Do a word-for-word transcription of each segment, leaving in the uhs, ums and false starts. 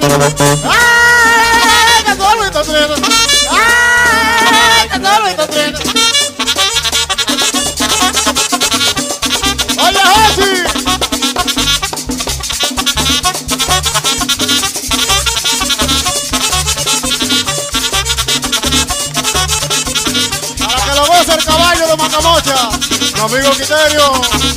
¡Ay, que todo Luis Trino! ¡Ay, que todo Luis Trino! ¡Oye, Josi! Para que lo goce el caballo de Macamocha, mi amigo Quiterio.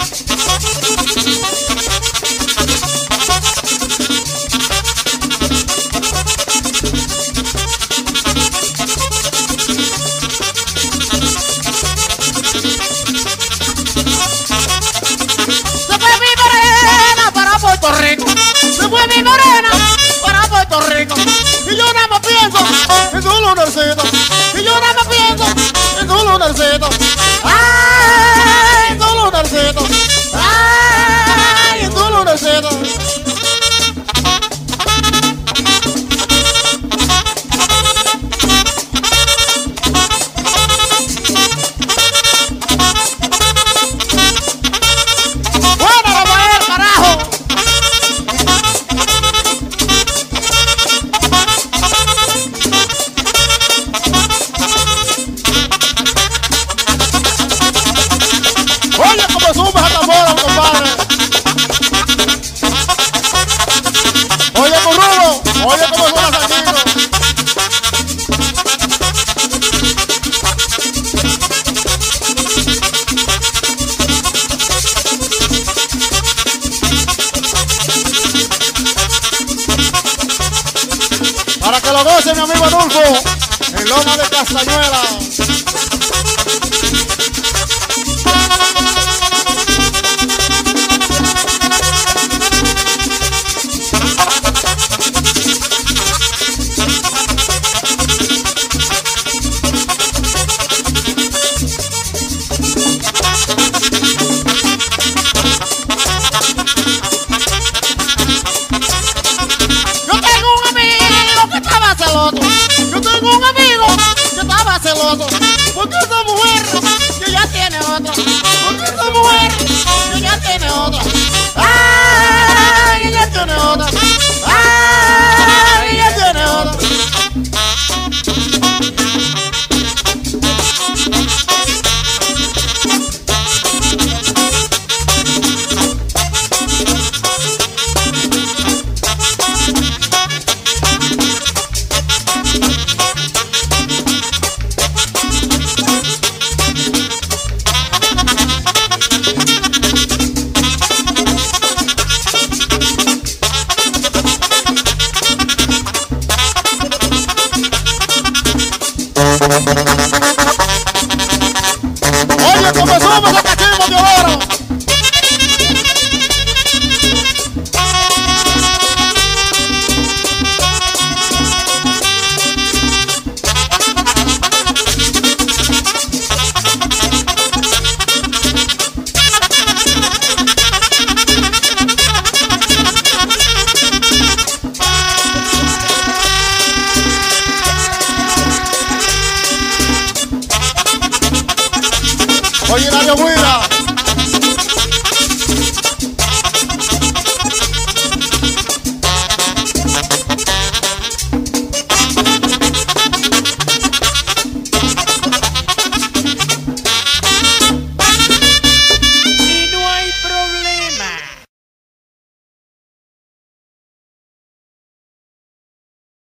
Se fue mi morena para Puerto Rico. Y yo nada más pienso en su lunarcito. Y yo nada más pienso en su lunarcito. Ay, en su lunarcito. Ay, en su lunarcito. Oye, cómo suena Sanchito. Para que lo goce mi amigo Adolfo, en Loma de Castañuela. Yo tengo un amigo que estaba celoso porque esa mujer que ya tiene otra, porque esa mujer que ya tiene otra, ay, que ya tiene otra, ay, que ya tiene otra. Oye, como somos los cachimos de oro. Oye, Dario Huida.